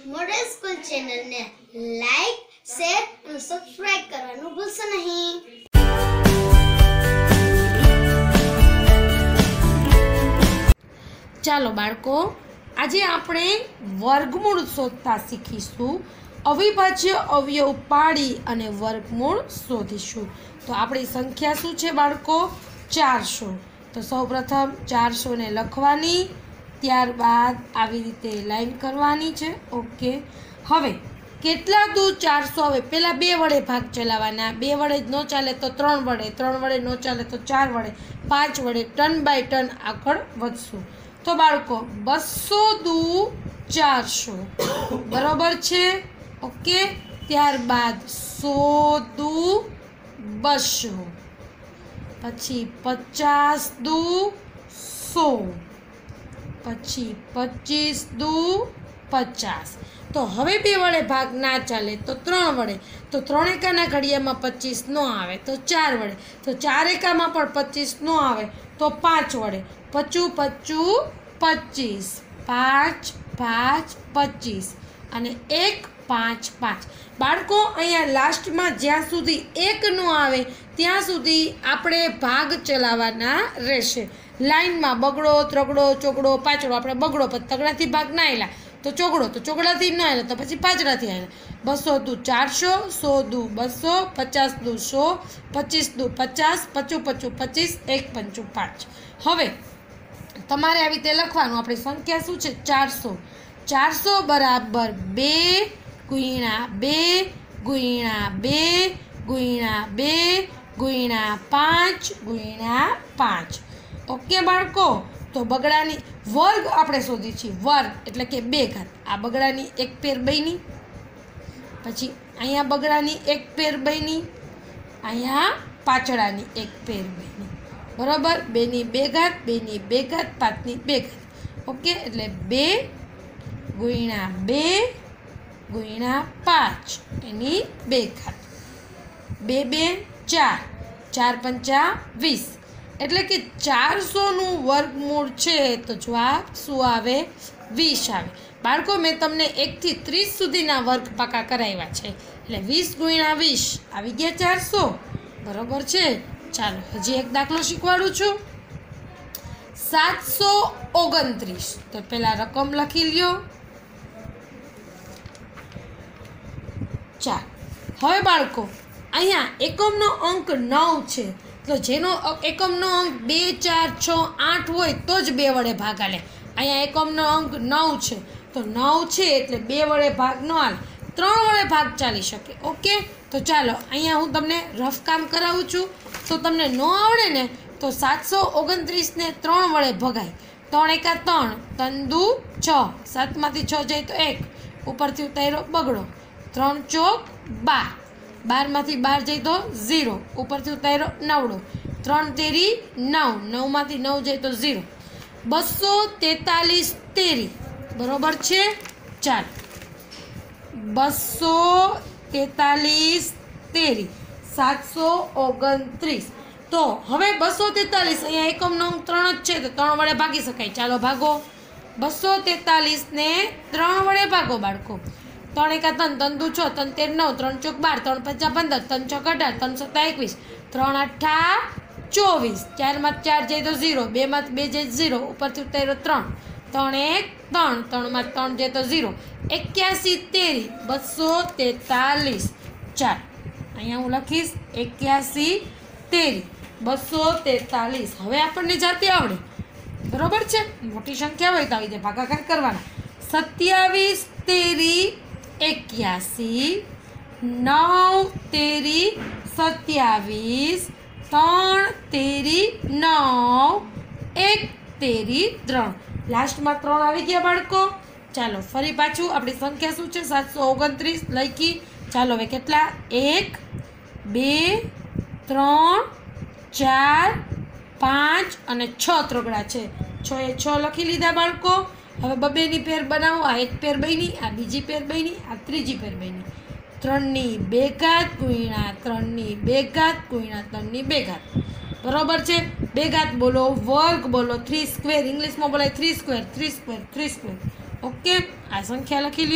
Model school ચેનલને like, share અને subscribe કરવાનું ભૂલશો નહીં. ચાલો બાળકો, આજે આપણે વર્ગમૂળ શોધતા શીખીશું. અવિભાજ્ય અવયવ પાડી અને વર્ગમૂળ શોધીશું. તો આપણી સંખ્યા શું છે બાળકો? 400. તો સૌપ્રથમ 400 ને લખવાની, ત્યારબાદ આવી રીતે લાઈન કરવાની છે. ઓકે, હવે કેટલા દુ 400? હવે પહેલાં 2 વડે ભાગ ચલાવવાના. 2 વડે જ ન ચાલે તો 3 વડે, 3 વડે ન ચાલે તો 4 વડે, 5 વડે, ટર્ન બાય ટર્ન આગળ વધશું. તો બાળકો 200 દુ 400 બરાબર છે. ઓકે, ત્યારબાદ 100 દુ 200, પછી 50 દુ 100, પછી 25 દુ 50. તો હવે 2 વડે ભાગ ના ચાલે તો 3 વડે, તો 3 એકાના ઘડિયામાં 25 ન આવે તો 4 વડે, તો 4 એકામાં પણ 25 ન આવે તો 5 વડે. 55 25, 5 5 25 અને 1 5 5. બાળકો, અહીંયા લાસ્ટમાં જ્યાં સુધી 1 ન આવે ત્યાં સુધી આપણે ભાગ ચલાવવાના રહેશે. લાઈનમાં બગડો, ત્રગડો, ચોગડો, પાછળો. આપણે બગડો પછી તગડાથી ભાગ ના આવેલા તો ચોગડો, તો ચોગડાથી ન આવેલા તો પછી પાછળાથી આવેલા. 200 દુ 400, 100 દુ 200, 50 દુ 100, 25 દુ 50, 55 25, 1 5 5. હવે તમારે આવી રીતે લખવાનું. આપણી સંખ્યા શું છે? 400. 400 બરાબર 2 ગુણ્યા 2 ગુણ્યા 2 ગુણ્યા 2 ગુણ્યા 5 ગુણ્યા 5. ઓકે બાળકો, તો બગડાની વર્ગ આપણે શોધી છીએ. વર્ગ એટલે કે 2 ઘાત. આ બગડાની 1 પેર બની, પછી અહીંયા બગડાની 1 પેર બની, અહીંયા પાછળાની 1 પેર બની. બરાબર, 2 ની 2 ઘાત, 2 ની 2 ઘાત, 5 ની 2 ઘાત. ઓકે, એટલે 2 ગુણ્યા 2 ગુણ્યા 5 એની 2 ઘાત. 2 2 4, 4 પંચા 20. એટલે કે 400નું વર્ગમૂળ છે તો જવાબ શું આવે? 20 આવે. બાળકો, મેં તમને 1 થી 30 સુધીના વર્ગ પાકા કરાવ્યા છે, એટલે 20 ગુણ્યા 20 આવી ગયા 400. બરાબર છે. ચાલો હજી એક દાખલો શીખવાડું છું. 729. તો પહેલાં રકમ લખી લ્યો. ચાલો, હવે બાળકો અહીંયા એકમનો અંક 9 છે, તો જેનો એકમનો અંક 2 4 6 8 હોય તો જ 2 વડે ભાગ આલે. અહીંયા એકમનો અંક 9 છે, તો 9 છે એટલે 2 વડે ભાગ ન આલે, 3 વડે ભાગ ચાલી શકે. ઓકે, તો ચાલો અહીંયા હું તમને રફ કામ કરાવું છું. તો તમને ન આવડે ને તો 729 ને 3 વડે ભગાય. 3 એકા 3, 3 દુ 6, 7 માંથી 6 જાય તો 1, ઉપરથી ઉતાર્યો બગડો. 3 ચોક 12, 12 માંથી 12 જાય તો 0, ઉપરથી ઉતાર્યો નવડો. 3 તેરી 9, 9 માંથી 9 જાય તો 0. 243 તેરી બરોબર છે. ચાલો, 243 તેરી 729. તો હવે 243 અહીંયા એકમનો અંક 3 જ છે તો 3 વડે ભાગી શકાય. ચાલો ભાગો. 243 ને 3 વડે ભાગો બાળકો. 3 એકા 3, 3 દુ 6, 3 તેર 9, 3 ચોક 12, 3 પંચા 15, 3 ચોક 18, 3 સત્તા 21, 3 અઠ્ઠા 24, 4 માં 4 જાય તો 0, 2 માં 2 જાય 0, ઉપરથી ઉતાર્યો 3, 3 1 3, 3 માં 3 જાય તો 0. 81 તેરી 243. ચાલ અહીંયા હું લખીશ 81 તેરી 243. હવે આપણને જાતે આવડે. બરોબર છે. મોટી સંખ્યા હોય તો આવી રીતે ભાગાકાર કરવાના. 27 તેરી 81, 9 તેરી 27, 3 તેરી 9, 1 તેરી 3. લાસ્ટમાં 3 આવી ગયા બાળકો. ચાલો ફરી પાછું આપણી સંખ્યા શું છે? 729 લખી. ચાલો હવે કેટલા? 1 2 3 4 5 અને 6 ત્રગડા છે. 6 એ 6 લખી લીધા બાળકો. હવે બબેની પેર બનાવો. આ 1 પેર બની, આ બીજી પેર બની, આ ત્રીજી પેર બની. 3 ની 2 ઘાત ગુણ્યા 3 ની 2 ઘાત ગુણ્યા 3 ની 2 ઘાત. બરોબર છે. 2 ઘાત બોલો, વર્ગ બોલો, 3 સ્ક્વેર ઇંગ્લિશમાં બોલાય 3 સ્ક્વેર, 3 સ્ક્વેર, 3 સ્ક્વેર. ઓકે, આ સંખ્યા લખી લ્યો.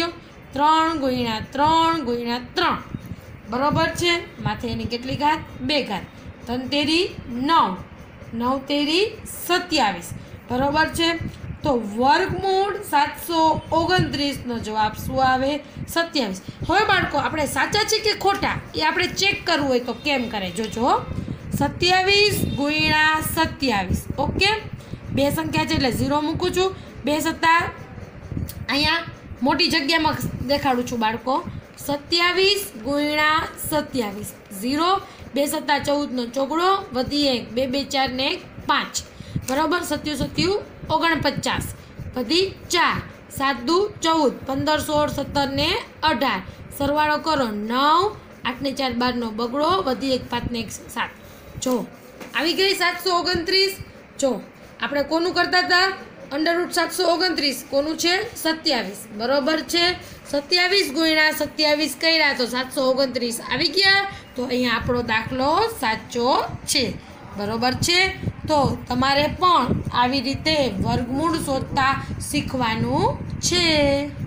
3 ગુણ્યા 3 ગુણ્યા 3 બરોબર છે. માથે એની કેટલી ઘાત? 2 ઘાત. 3 તેરી 9, 9 તેરી 27 બરોબર છે. તો વર્ગમૂળ 729 નો જવાબ શું આવે? 27. હવે બાળકો આપણે સાચા છે કે ખોટા એ આપણે ચેક કરવું હોય તો કેમ કરે જોજો. 27 ગુણ્યા 27. ઓકે, બે સંખ્યા છે એટલે 0 મૂકું છું. 2 સત્તા અહીંયા મોટી જગ્યામાં દેખાડું છું બાળકો. 27 ગુણ્યા 27 0. 2 સત્તા 14 નો ચોગડો વધી 1 2 2 4 ને 1 5 બરાબર. 27 49 વધી 4 7 દુ 14 15 16 17 ને 18 સરવાળો કરો 9 8 ને 4 12 નો બગડો વધી 1 5 ને 1 7. જો આવી ગઈ 729. જો આપણે કોનું કરતા હતા? √ 729 કોનું છે? 27 બરોબર છે. 27 ગુણ્યા 27 કર્યા તો 729 આવી ગયા. તો અહીંયા આપણો દાખલો સાચો છે બરોબર છે. તો તમારે પણ આવી રીતે વર્ગમૂળ શોધતા શીખવાનું છે.